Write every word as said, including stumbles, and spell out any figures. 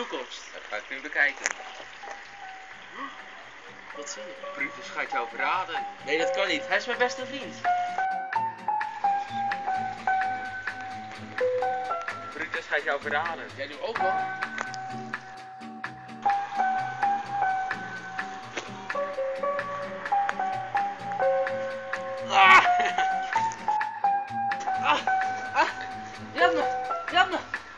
Toekomst. Dat ga ik nu bekijken. Wat zie je? Brutus gaat jou verraden. Nee, dat kan niet. Hij is mijn beste vriend. Brutus gaat jou verraden. Jij nu ook wel? Ah! Ah! Ah! Janne! Janne!